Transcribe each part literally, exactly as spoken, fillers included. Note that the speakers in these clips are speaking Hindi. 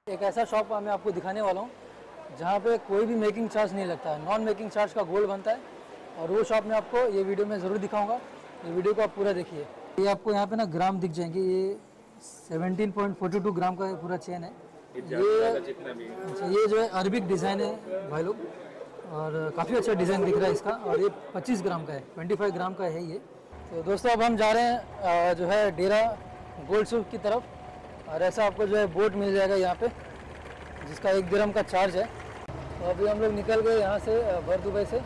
एक ऐसा शॉप मैं आपको दिखाने वाला हूँ जहाँ पे कोई भी मेकिंग चार्ज नहीं लगता है, नॉन मेकिंग चार्ज का गोल्ड बनता है। और वो शॉप मैं आपको ये वीडियो में ज़रूर दिखाऊंगा, ये वीडियो को आप पूरा देखिए। ये आपको यहाँ पे ना ग्राम दिख जाएंगे, ये सत्रह पॉइंट फोर्टी टू ग्राम का पूरा चेन है। ये अच्छा, ये जो है अरबिक डिज़ाइन है भाई लोग, और काफ़ी अच्छा डिज़ाइन दिख रहा है इसका। और ये पच्चीस ग्राम का है, पच्चीस ग्राम का है ये। तो दोस्तों अब हम जा रहे हैं जो है डेरा गोल्ड सूक की तरफ, और ऐसा आपको जो है बोट मिल जाएगा यहाँ पे जिसका एक दिरहम का चार्ज है। तो अभी हम लोग निकल गए यहाँ से भर दुबई से,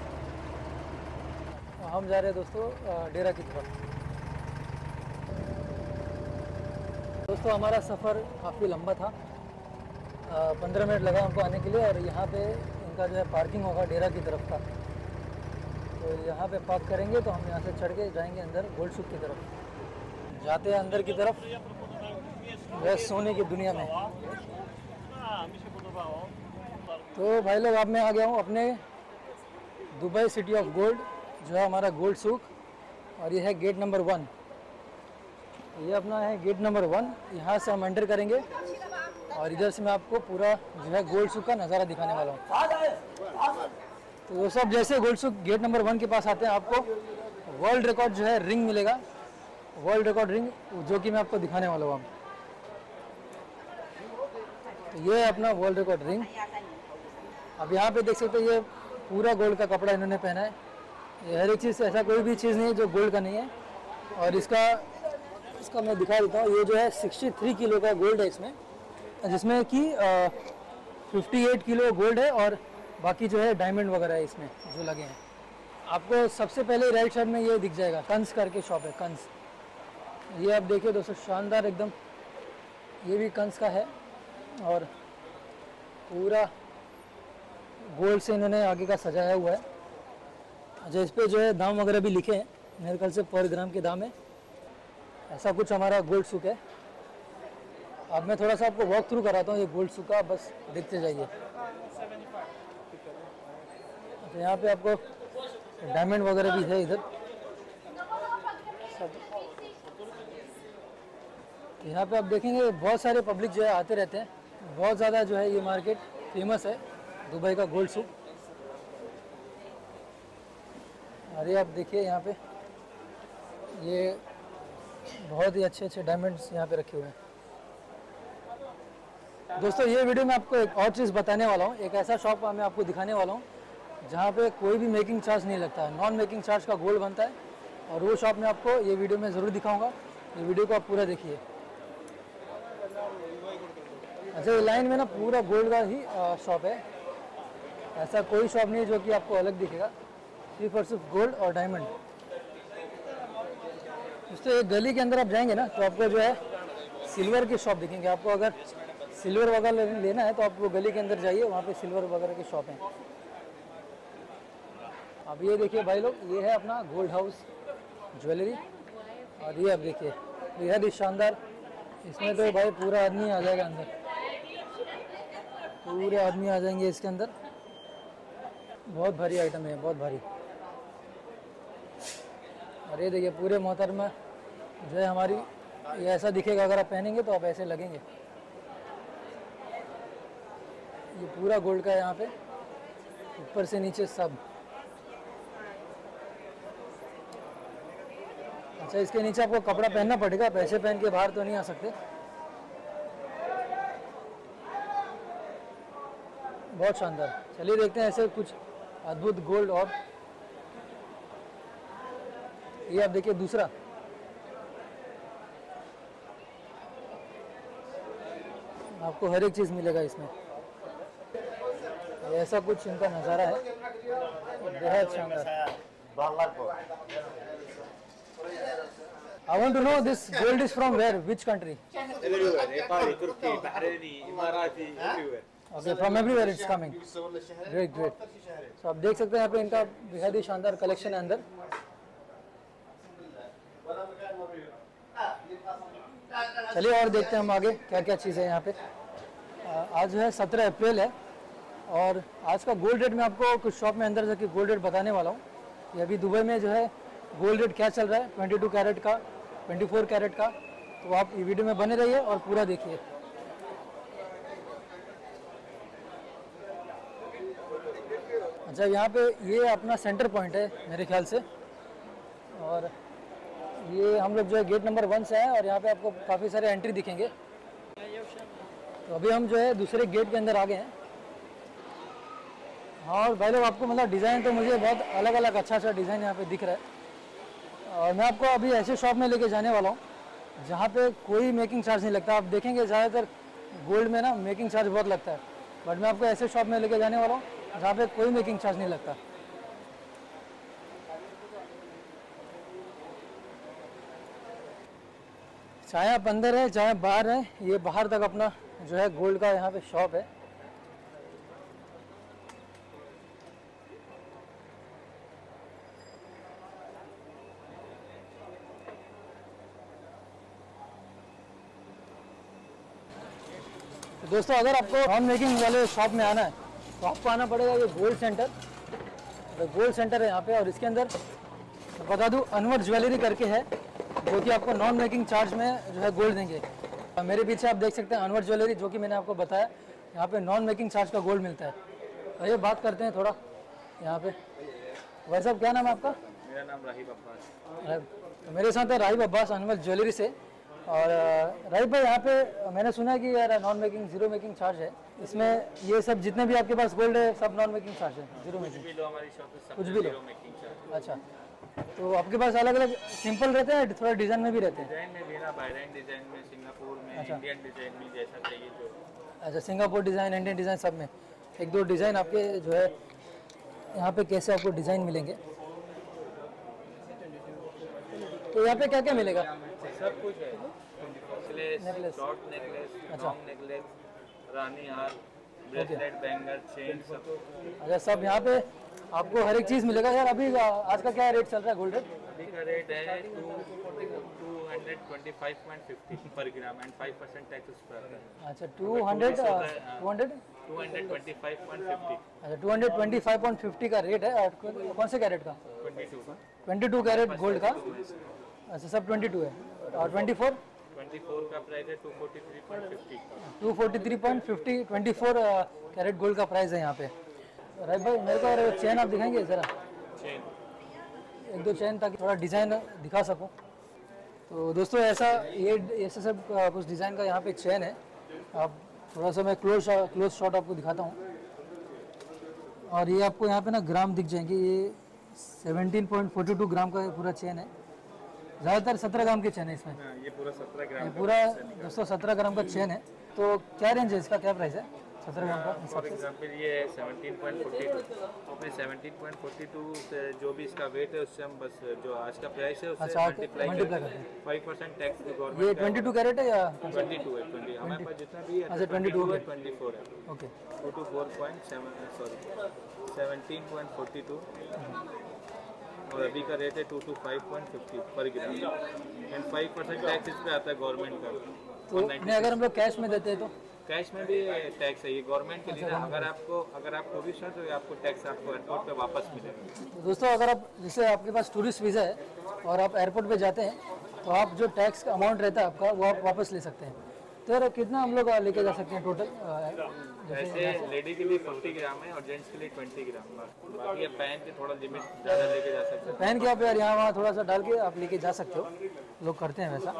हम जा रहे हैं दोस्तों डेरा की तरफ। दोस्तों हमारा सफ़र काफ़ी लंबा था, पंद्रह मिनट लगा हमको आने के लिए। और यहाँ पे इनका जो है पार्किंग होगा डेरा की तरफ का, तो यहाँ पे पार्क करेंगे तो हम यहाँ से चढ़ के जाएंगे अंदर गोल्ड सूक की तरफ। जाते हैं अंदर की तरफ, वह सोने की दुनिया में। तो भाई लोग अब मैं आ गया हूँ अपने दुबई सिटी ऑफ गोल्ड, जो है हमारा गोल्ड सूक। और ये है गेट नंबर वन, ये अपना है गेट नंबर वन। यहाँ से हम एंटर करेंगे और इधर से मैं आपको पूरा जो है गोल्ड सूक का नज़ारा दिखाने वाला हूँ। तो वो सब जैसे gold souk gate number one के पास आते हैं, आपको वर्ल्ड रिकॉर्ड जो है रिंग मिलेगा, वर्ल्ड रिकॉर्ड रिंग, जो कि मैं आपको दिखाने वाला हूँ। तो ये है अपना वर्ल्ड रिकॉर्ड रिंग। अब यहाँ पे देख सकते हैं ये पूरा गोल्ड का कपड़ा इन्होंने पहना है। ये हर एक चीज़, ऐसा कोई भी चीज़ नहीं है जो गोल्ड का नहीं है। और इसका इसका मैं दिखा देता हूँ, ये जो है तिरसठ किलो का गोल्ड है इसमें, जिसमें कि अट्ठावन किलो गोल्ड है और बाकी जो है डायमंड वगैरह है इसमें जो लगे हैं। आपको सबसे पहले राइट साइड में ये दिख जाएगा, कंस करके शॉप है, कंस। ये आप देखिए दोस्तों, शानदार एकदम, ये भी कंस का है। और पूरा गोल्ड से इन्होंने आगे का सजाया हुआ है। अच्छा, इस पर जो है दाम वगैरह भी लिखे हैं, मेरे ख्याल से पर ग्राम के दाम है। ऐसा कुछ हमारा गोल्ड सूक है। अब मैं थोड़ा सा आपको वॉक थ्रू कराता हूँ ये गोल्ड सूक का, बस देखते जाइए। तो यहाँ पे आपको डायमंड वगैरह भी है इधर सब। यहाँ पे आप देखेंगे बहुत सारे पब्लिक जो है आते रहते हैं, बहुत ज़्यादा जो है ये मार्केट फेमस है दुबई का गोल्ड सूक। अरे आप देखिए यहाँ पे ये बहुत ही अच्छे अच्छे डायमंड्स यहाँ पे रखे हुए हैं। दोस्तों ये वीडियो में आपको एक और चीज़ बताने वाला हूँ, एक ऐसा शॉप मैं आपको दिखाने वाला हूँ जहाँ पे कोई भी मेकिंग चार्ज नहीं लगता है, नॉन मेकिंग चार्ज का गोल्ड बनता है। और वो शॉप मैं आपको ये वीडियो में ज़रूर दिखाऊंगा, ये वीडियो को आप पूरा देखिए। अच्छा, ये लाइन में ना पूरा गोल्ड का ही शॉप है, ऐसा कोई शॉप नहीं है जो कि आपको अलग दिखेगा, सिर्फ और सिर्फ गोल्ड और डायमंड। दोस्तों एक गली के अंदर आप जाएंगे ना तो आपको जो है सिल्वर की शॉप दिखेंगे। आपको अगर सिल्वर वगैरह लेना है तो आप वो गली के अंदर जाइए, वहाँ पे सिल्वर वगैरह की शॉप है। अब ये देखिए भाई लोग, ये है अपना गोल्ड हाउस ज्वेलरी। और ये अब देखिए बेहद ही शानदार, इसमें तो भाई पूरा आदमी आ जाएगा अंदर, पूरे आदमी आ जाएंगे इसके अंदर। बहुत भारी आइटम है, बहुत भारी। और ये देखिए पूरे मोहतरमा जो है हमारी, ये ऐसा दिखेगा, अगर आप पहनेंगे तो आप ऐसे लगेंगे। ये पूरा गोल्ड का है यहाँ पे, ऊपर से नीचे सब। अच्छा, इसके नीचे आपको कपड़ा पहनना पड़ेगा, पैसे पहन के बाहर तो नहीं आ सकते। बहुत शानदार। चलिए देखते हैं ऐसे कुछ अद्भुत गोल्ड। और ये आप देखिए दूसरा, आपको हर एक चीज़ मिलेगा इसमें। ऐसा कुछ इनका नज़ारा है, बेहद शानदार। I want to know this gold is from where, which country? Everywhere, Nepali, Turkey, Bahraini, Emirati, everywhere. Okay, from everywhere it's coming. Great, great. So आप देख सकते हैं यहाँ पे इनका बेहद ही शानदार कलेक्शन है अंदर। चलिए और देखते हैं हम आगे क्या क्या चीज़ है यहाँ पे। आज जो है सत्रह अप्रैल है और आज का गोल्ड रेट मैं आपको कुछ शॉप में अंदर जाके गोल्ड रेट बताने वाला हूँ। ये अभी दुबई में जो है गोल्ड रेट क्या चल रहा है, बाईस कैरेट का, चौबीस कैरेट का। तो आप ये वीडियो में बने रहिए और पूरा देखिए। अच्छा, यहाँ पे ये अपना सेंटर पॉइंट है मेरे ख्याल से, और ये हम लोग जो है गेट नंबर वन से हैं और यहाँ पे आपको काफ़ी सारे एंट्री दिखेंगे। तो अभी हम जो है दूसरे गेट के अंदर आ गए हैं। हाँ, और भाई लोग आपको मतलब डिज़ाइन तो मुझे बहुत अलग अलग अच्छा अच्छा डिज़ाइन यहाँ पे दिख रहा है। और मैं आपको अभी ऐसे शॉप में लेके जाने वाला हूँ जहाँ पे कोई मेकिंग चार्ज नहीं लगता। आप देखेंगे ज़्यादातर गोल्ड में ना मेकिंग चार्ज बहुत लगता है, बट मैं आपको ऐसे शॉप में लेके जाने वाला हूँ जहाँ पे कोई मेकिंग चार्ज नहीं लगता। चाहे आप अंदर है चाहे बाहर है, ये बाहर तक अपना जो है गोल्ड का यहाँ पे शॉप है। तो दोस्तों, अगर आपको नॉन मेकिंग वाले शॉप में आना है तो आपको आना पड़ेगा ये गोल्ड सेंटर। तो गोल्ड सेंटर है यहाँ पे, और इसके अंदर बता दूँ अनवर ज्वेलरी करके है, जो कि आपको नॉन मेकिंग चार्ज में जो है गोल्ड देंगे। मेरे पीछे आप देख सकते हैं अनवर ज्वेलरी, जो कि मैंने आपको बताया यहाँ पे नॉन मेकिंग चार्ज का गोल्ड मिलता है। तो ये बात करते हैं थोड़ा यहाँ पे। भाई साहब, क्या नाम है आपका? मेरा नाम राहिब अब्बास। तो मेरे साथ है राहिब अब्बास अनवर ज्वेलरी से। और राहिब भाई, यहाँ पे मैंने सुना है कि यार non making zero making charge है इसमें। ये सब जितने भी आपके पास गोल्ड है सब नॉन मेकिंग चार्ज है, जीरो मेकिंग? कुछ भी लो हमारी शॉप पे, सब कुछ भी लो। Zero making charge. अच्छा, तो आपके पास अलग अलग सिंपल रहते हैं, थोड़ा डिज़ाइन में भी रहते हैं? डिजाइन में भी ना, बाहरीन डिजाइन में, सिंगापुर में, अच्छा। इंडियन डिजाइन में, जैसा चाहिए जो। अच्छा, सिंगापुर डिज़ाइन, इंडियन डिज़ाइन सब में। एक दो डिज़ाइन आपके जो है यहाँ पे कैसे आपको डिज़ाइन मिलेंगे। तो यहाँ पे क्या क्या मिलेगा? सब कुछ है, नेकलेस, शॉर्ट नेकलेस, अच्छा। लॉन्ग नेकलेस, रानी हार, ब्रेसलेट, बैंगल, चेन, सब। अच्छा, सब यहाँ पे आपको हर एक चीज़ मिलेगा। यार अभी आज का क्या रेट चल रहा है गोल्ड रेट? अभी का रेट है two hundred twenty five point fifty पर gram and five percent tax उस पर आता है। अच्छा, two hundred two hundred two hundred twenty five point fifty. अच्छा, two hundred twenty five point fifty का रेट है। और कौन से कैरेट का? Twenty two twenty two carat gold का। अच्छा, सब ट्वेंटी टू है। और ट्वेंटी फोर ट्वेंटी फोर का प्राइस है two forty three point fifty. Two forty three point fifty twenty four carat gold का प्राइस है यहाँ पे। राइट भाई, मेरे को चेन आप दिखाएंगे ज़रा? चेन एक दो चेन, ताकि थोड़ा डिज़ाइन दिखा सकूँ। तो दोस्तों, ऐसा ये ऐसे सब आ, कुछ डिज़ाइन का यहाँ पे चेन है। आप थोड़ा सा मैं क्लोज क्लोज शॉट आपको दिखाता हूँ। और ये आपको यहाँ पे ना ग्राम दिख जाएंगे। ये seventeen point forty two gram का पूरा चेन है। ज़्यादातर सत्रह ग्राम के चेन है इसमें। ये पूरा सत्रह ग्राम ये पूरा दोस्तों सत्रह ग्राम का चेन है। तो क्या रेंज है इसका, क्या प्राइस है सत्रह ग्राम का? फॉर एग्जांपल ये सेवनटीन पॉइंट फोर्टी टू, अपने सेवनटीन पॉइंट फोर्टी टू से जो भी इसका वेट है उससे हम बस जो आज का प्राइस है उससे अच्छा, मल्टीप्लाई मल्टीप्लाई करते करते हैं। फाइव परसेंट टैक्स ये गवर्नमेंट ट्वेंटी टू कैरेट है या? ट्वेंटी टू है, ट्वेंटी हमारे पास जितना भी है। अच्छा, ट्वेंटी टू है, ट्वेंटी फोर है। Okay. Two two four point seven sorry seventeen point forty two, और अभी का रेट है two two five point fifty पर gram and five percent tax इस पे आता है गवर्नमेंट का। तो नहीं, अगर हम लोग कैश में देते हैं तो? कैश में भी टैक्स है, ये गवर्नमेंट के लिए ना। अगर आपको अगर आप कोई भी शर्ट हो आपको टैक्स आपको एयरपोर्ट पे वापस मिलेगा। तो दोस्तों, अगर आप जैसे आपके पास टूरिस्ट वीज़ा है और आप एयरपोर्ट पे जाते हैं तो आप जो टैक्स का अमाउंट रहता है आपका वो आप वापस ले सकते हैं। तो यार कितना हम लोग लेके जा सकते हैं टोटल? वैसे लेडी के लिए फोर्टी ग्राम है और जेंट्स के लिए ट्वेंटी ग्राम। बाकी आप पहन के थोड़ा लिमिट ज़्यादा लेके जा सकते हैं। पहन के आप यार यहाँ वहाँ थोड़ा सा डाल के आप लेके जा सकते हो, लोग करते हैं वैसा।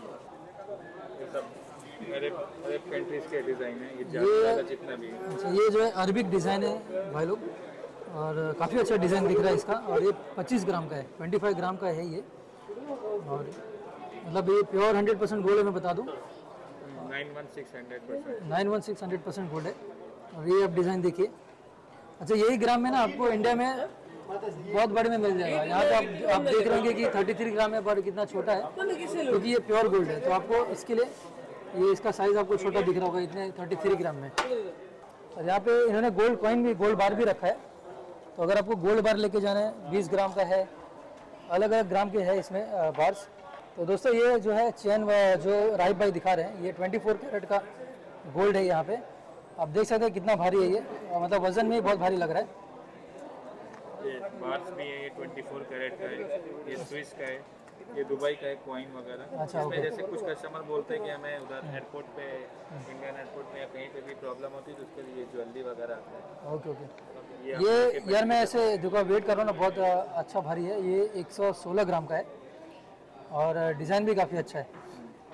ये सब मेरे मेरे कंट्रीज के डिज़ाइन है, ये ज़्यादा जितना भी है। अच्छा, ये जो है अरबिक डिज़ाइन है भाई लोग, और काफ़ी अच्छा डिज़ाइन दिख रहा है इसका। और ये पच्चीस ग्राम का है, पच्चीस ग्राम का है ये। और मतलब ये प्योर हंड्रेड परसेंट गोल्ड है, मैं बता दूँ। Nine one six hundred percent nine one six hundred percent gold है। और ये आप डिज़ाइन देखिए। अच्छा, यही ग्राम में ना आपको इंडिया में बहुत बड़े में मिल जाएगा। यहाँ पे आप आप देख रहे होंगे कि थर्टी थ्री ग्राम है, पर कितना छोटा है क्योंकि ये प्योर गोल्ड है। तो आपको इसके लिए ये इसका साइज़ आपको छोटा दिख रहा होगा इतने थर्टी थ्री ग्राम में। और यहाँ पे इन्होंने गोल्ड कॉइन भी, गोल्ड बार भी रखा है। तो अगर आपको गोल्ड बार लेके जाना है, बीस ग्राम का है, अलग अलग ग्राम के है इसमें बार्स। तो दोस्तों, ये जो है चेन जो राहिब भाई दिखा रहे हैं, ये चौबीस कैरेट का गोल्ड है। यहाँ पे आप देख सकते हैं कितना भारी है ये, मतलब वजन में बहुत भारी लग रहा है। ये बार्स भी है, ये चौबीस कैरेट का है, ये स्विस का है। ये दुबई का है कॉइन वगैरह। अच्छा, इसमें ओके। जैसे कुछ कस्टमर बोलते हैं कि हमें उधर एयरपोर्ट पे, इंडियन एयरपोर्ट में या कहीं पे भी प्रॉब्लम होती है तो उसके लिए ज्वेलरी वगैरह आता है। Okay okay. ये ये आपके यार मैं ऐसे देखो वेट कर रहा हूँ ना, बहुत अ, अच्छा भारी है ये, एक सौ सोलह ग्राम का है और डिज़ाइन भी काफ़ी अच्छा है।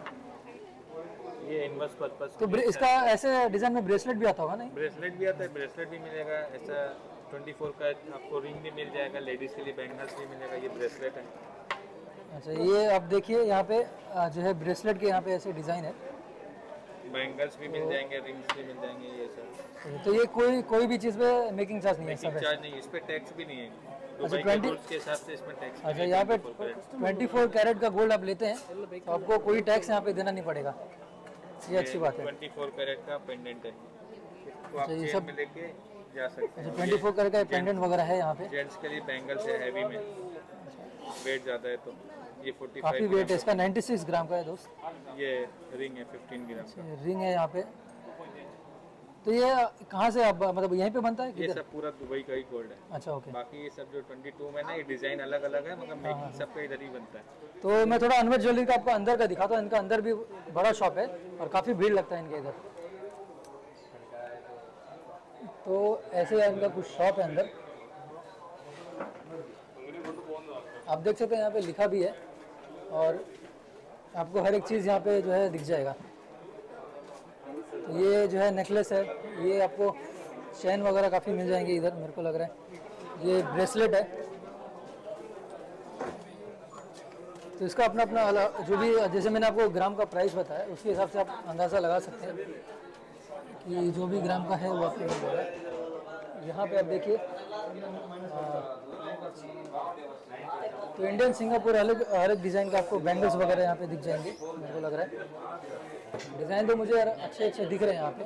ये इन्वर्स पर्पस तो ब्रे- इसका ऐसे डिज़ाइन में ब्रेसलेट भी आता होगा नहीं? ब्रेसलेट भी आता है, ब्रेसलेट भी मिलेगा ऐसा ट्वेंटी फोर का आपको रिंग भी मिल जाएगा, लेडीज़ के लिए बैंगल्स भी मिलेगा। ये ब्रेसलेट है। अच्छा, ये आप देखिए यहाँ पे अ, जो है ब्रेसलेट के यहाँ पे ऐसे डिज़ाइन है। बैंगल्स भी मिल जाएंगे, रिंग्स भी मिल जाएंगे। ये सब तो ये कोई कोई भी चीज़ पे मेकिंग चार्ज नहीं है सब मेकिंग ऐसे? चार्ज नहीं, इस पे टैक्स भी नहीं है। अच्छा, दुबई के ट्वेंटी रूल्स के हिसाब से इसमें टैक्स अच्छा, यहाँ पे चौबीस कैरेट का गोल्ड आप लेते हैं तो आपको कोई टैक्स यहाँ पे देना नहीं पड़ेगा, ये अच्छी बात है। ट्वेंटी फोर कैरेट का पेंडेंट है, इसको आप अच्छा, ये चेन सब- में लेके जा सकते अच्छा, हैं। चौबीस कैरेट का पेंडेंट वगैरह है यहाँ पे। जेंट्स के लिए बैंगल्स है हैवी में, वेट ज़्यादा है तो ये फोर्टी काफ़ी फाइव वेट है इसका, छियानवे ग्राम का है दोस्त। ये रिंग है फिफ्टीन ग्राम का। ये रिंग है यहाँ पे। तो ये कहाँ से आप मतलब यहीं पे बनता है ये किधर? सब पूरा दुबई का ही गोल्ड है। अच्छा, ओके। बाकी ये सब जो ट्वेंटी टू में ना ये डिज़ाइन अलग अलग है, मगर मेकिंग सबका इधर ही बनता है। तो मैं थोड़ा अनवर ज्वेलरी का आपको अंदर का दिखाता हूँ। इनका अंदर भी बड़ा शॉप है और काफ़ी भीड़ लगता है इनके इधर। तो ऐसे इनका कुछ शॉप है अंदर, आप देख सकते हैं यहाँ पे लिखा भी है और आपको हर एक चीज़ यहाँ पे जो है दिख जाएगा। तो ये जो है नेकलेस है, ये आपको चैन वगैरह काफ़ी मिल जाएंगे इधर मेरे को लग रहा है। ये ब्रेसलेट है, तो इसका अपना अपना अलग जो भी, जैसे मैंने आपको ग्राम का प्राइस बताया उसके हिसाब से आप अंदाज़ा लगा सकते हैं कि जो भी ग्राम का है वो आपको मिल जाएगा। यहाँ पे आप देखिए तो इंडियन सिंगापुर अलग हर एक डिज़ाइन का आपको बैंगल्स वगैरह यहाँ पे दिख जाएंगे मेरे को लग रहा है। डिज़ाइन तो मुझे यार अच्छे अच्छे दिख रहे हैं यहाँ पे।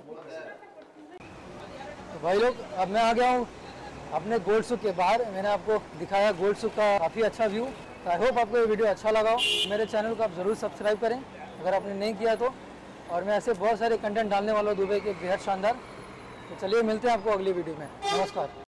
तो भाई लोग, अब मैं आ गया हूँ अपने गोल्ड सुक के बाहर। मैंने आपको दिखाया गोल्ड सुक का काफ़ी अच्छा व्यू। आई होप आपको ये वीडियो अच्छा लगा हो। मेरे चैनल को आप ज़रूर सब्सक्राइब करें अगर आपने नहीं किया तो। और मैं ऐसे बहुत सारे कंटेंट डालने वाला हूँ दुबई के बेहद शानदार। तो चलिए मिलते हैं आपको अगली वीडियो में। नमस्कार।